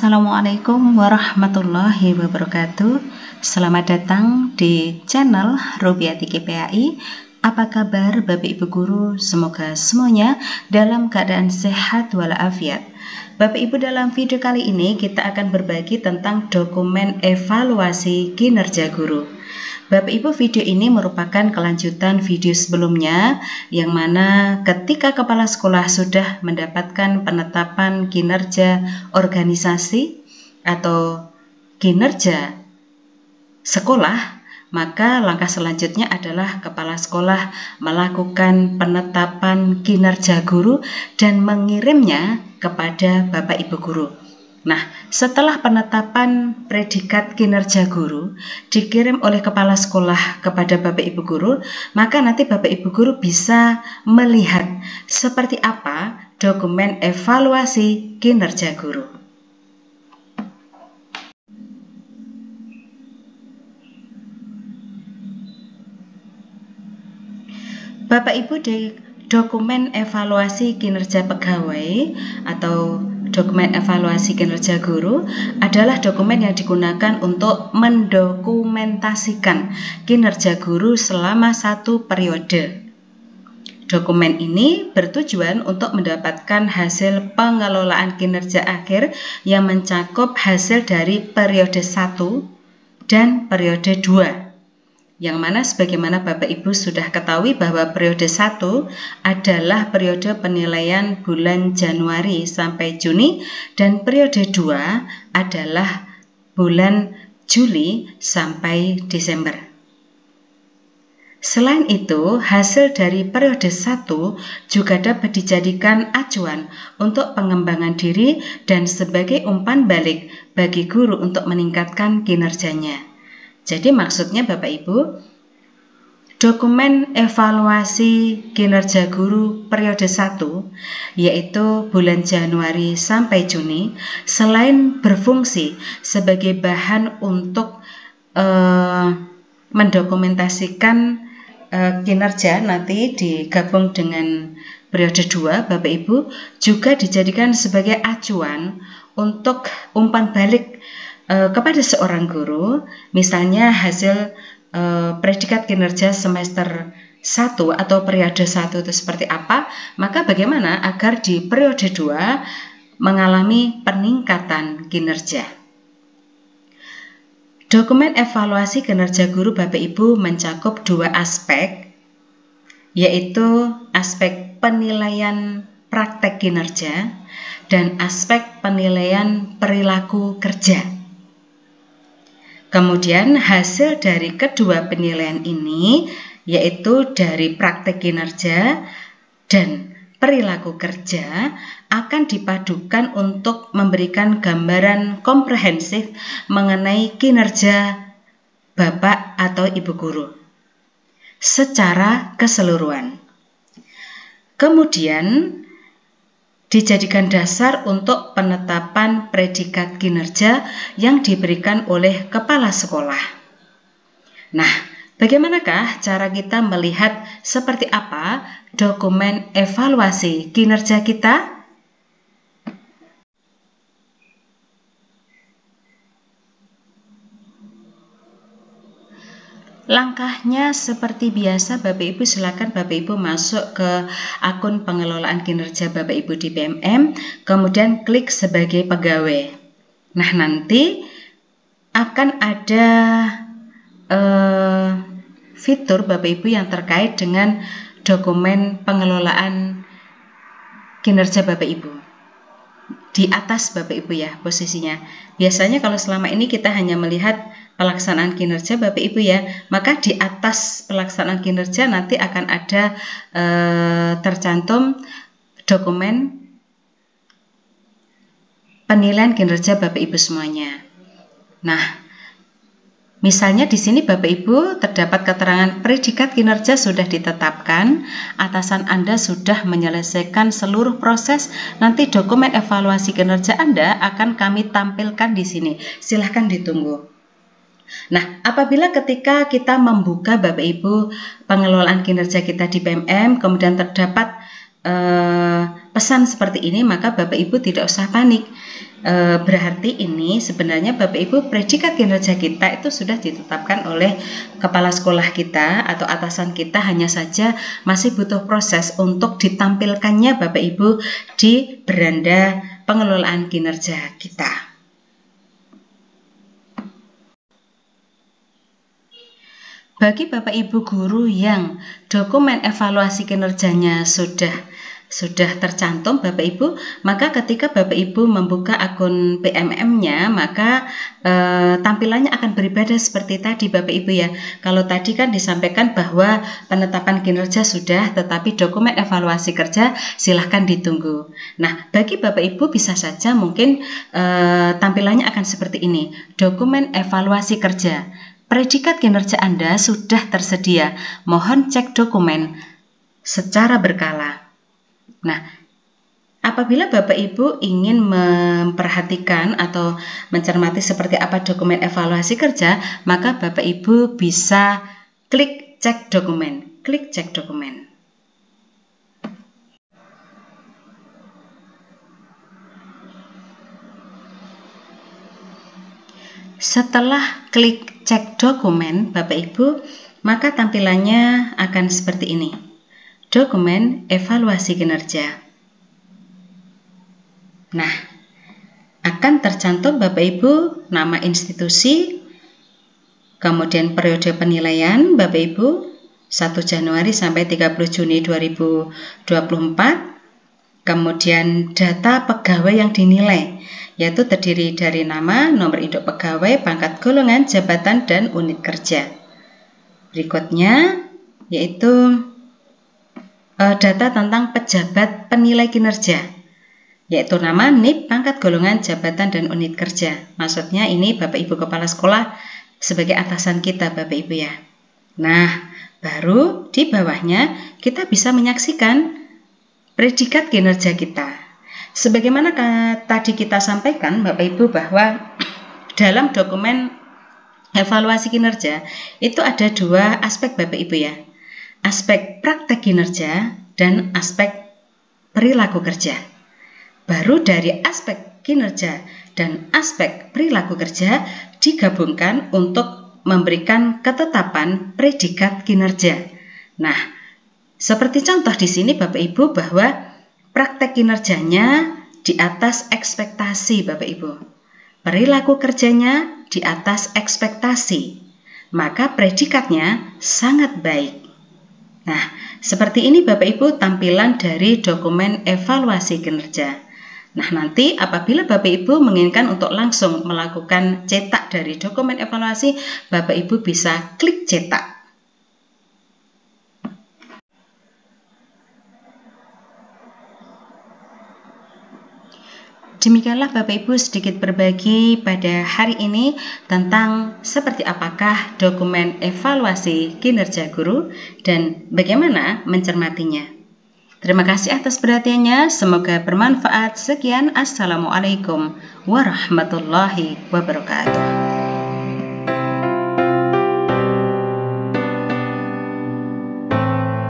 Assalamualaikum warahmatullahi wabarakatuh. Selamat datang di channel Rubiati KPAI. Apa kabar Bapak Ibu Guru? Semoga semuanya dalam keadaan sehat walafiat. Bapak Ibu, dalam video kali ini kita akan berbagi tentang dokumen evaluasi kinerja guru. Bapak Ibu, video ini merupakan kelanjutan video sebelumnya yang mana ketika kepala sekolah sudah mendapatkan penetapan kinerja organisasi atau kinerja sekolah, maka langkah selanjutnya adalah kepala sekolah melakukan penetapan kinerja guru dan mengirimnya kepada Bapak Ibu Guru. Nah, setelah penetapan predikat kinerja guru dikirim oleh kepala sekolah kepada Bapak Ibu Guru, maka nanti Bapak Ibu Guru bisa melihat seperti apa dokumen evaluasi kinerja guru. Bapak Ibu, di dokumen evaluasi kinerja pegawai atau dokumen evaluasi kinerja guru adalah dokumen yang digunakan untuk mendokumentasikan kinerja guru selama satu periode. Dokumen ini bertujuan untuk mendapatkan hasil pengelolaan kinerja akhir yang mencakup hasil dari periode 1 dan periode 2. Yang mana sebagaimana Bapak Ibu sudah ketahui bahwa periode 1 adalah periode penilaian bulan Januari sampai Juni dan periode 2 adalah bulan Juli sampai Desember. Selain itu, hasil dari periode 1 juga dapat dijadikan acuan untuk pengembangan diri dan sebagai umpan balik bagi guru untuk meningkatkan kinerjanya. Jadi maksudnya Bapak Ibu, dokumen evaluasi kinerja guru periode 1 yaitu bulan Januari sampai Juni, selain berfungsi sebagai bahan untuk mendokumentasikan kinerja nanti digabung dengan periode 2, Bapak Ibu, juga dijadikan sebagai acuan untuk umpan balik kepada seorang guru, misalnya hasil predikat kinerja semester 1 atau periode 1 itu seperti apa, maka bagaimana agar di periode 2 mengalami peningkatan kinerja. Dokumen evaluasi kinerja guru Bapak Ibu mencakup dua aspek, yaitu aspek penilaian praktek kinerja dan aspek penilaian perilaku kerja. Kemudian hasil dari kedua penilaian ini yaitu dari praktek kinerja dan perilaku kerja akan dipadukan untuk memberikan gambaran komprehensif mengenai kinerja Bapak atau Ibu Guru secara keseluruhan. Kemudian dijadikan dasar untuk penetapan predikat kinerja yang diberikan oleh kepala sekolah. Nah, bagaimanakah cara kita melihat seperti apa dokumen evaluasi kinerja kita? Langkahnya seperti biasa, Bapak Ibu silakan Bapak Ibu masuk ke akun pengelolaan kinerja Bapak Ibu di BMM, kemudian klik sebagai pegawai. Nah, nanti akan ada fitur Bapak Ibu yang terkait dengan dokumen pengelolaan kinerja Bapak Ibu. Di atas Bapak Ibu ya posisinya. Biasanya kalau selama ini kita hanya melihat pelaksanaan kinerja Bapak Ibu ya, maka di atas pelaksanaan kinerja nanti akan ada tercantum dokumen penilaian kinerja Bapak Ibu semuanya. Nah, misalnya di sini Bapak Ibu terdapat keterangan predikat kinerja sudah ditetapkan, atasan Anda sudah menyelesaikan seluruh proses, nanti dokumen evaluasi kinerja Anda akan kami tampilkan di sini. Silahkan ditunggu. Nah, apabila ketika kita membuka Bapak Ibu pengelolaan kinerja kita di BMM, kemudian terdapat pesan seperti ini, maka Bapak Ibu tidak usah panik. Berarti ini sebenarnya Bapak Ibu predikat kinerja kita itu sudah ditetapkan oleh kepala sekolah kita atau atasan kita, hanya saja masih butuh proses untuk ditampilkannya Bapak Ibu di beranda pengelolaan kinerja kita. Bagi Bapak Ibu guru yang dokumen evaluasi kinerjanya sudah tercantum Bapak Ibu, maka ketika Bapak Ibu membuka akun PMM-nya, maka tampilannya akan berbeda seperti tadi Bapak Ibu ya. Kalau tadi kan disampaikan bahwa penetapan kinerja sudah, tetapi dokumen evaluasi kerja silahkan ditunggu. Nah, bagi Bapak Ibu bisa saja mungkin tampilannya akan seperti ini. Dokumen evaluasi kerja. Predikat kinerja Anda sudah tersedia. Mohon cek dokumen secara berkala. Nah, apabila Bapak Ibu ingin memperhatikan atau mencermati seperti apa dokumen evaluasi kerja, maka Bapak Ibu bisa klik cek dokumen. Klik cek dokumen. Setelah klik cek dokumen Bapak Ibu, maka tampilannya akan seperti ini. Dokumen evaluasi kinerja. Nah, akan tercantum Bapak Ibu nama institusi, kemudian periode penilaian Bapak Ibu 1 Januari sampai 30 Juni 2024, kemudian data pegawai yang dinilai, yaitu terdiri dari nama, nomor induk pegawai, pangkat golongan, jabatan, dan unit kerja. Berikutnya yaitu data tentang pejabat penilai kinerja, yaitu nama, NIP, pangkat golongan, jabatan, dan unit kerja. Maksudnya ini Bapak Ibu Kepala Sekolah sebagai atasan kita Bapak Ibu ya. Nah, baru di bawahnya kita bisa menyaksikan predikat kinerja kita. Sebagaimana tadi kita sampaikan Bapak Ibu bahwa dalam dokumen evaluasi kinerja itu ada dua aspek Bapak Ibu ya. Aspek praktek kinerja dan aspek perilaku kerja. Baru dari aspek kinerja dan aspek perilaku kerja digabungkan untuk memberikan ketetapan predikat kinerja. Nah, seperti contoh di sini Bapak Ibu bahwa praktek kinerjanya di atas ekspektasi Bapak Ibu. Perilaku kerjanya di atas ekspektasi. Maka predikatnya sangat baik. Nah, seperti ini Bapak Ibu tampilan dari dokumen evaluasi kinerja. Nah, nanti apabila Bapak Ibu menginginkan untuk langsung melakukan cetak dari dokumen evaluasi, Bapak Ibu bisa klik cetak. Demikianlah Bapak Ibu sedikit berbagi pada hari ini tentang seperti apakah dokumen evaluasi kinerja guru dan bagaimana mencermatinya. Terima kasih atas perhatiannya, semoga bermanfaat. Sekian, Assalamualaikum warahmatullahi wabarakatuh.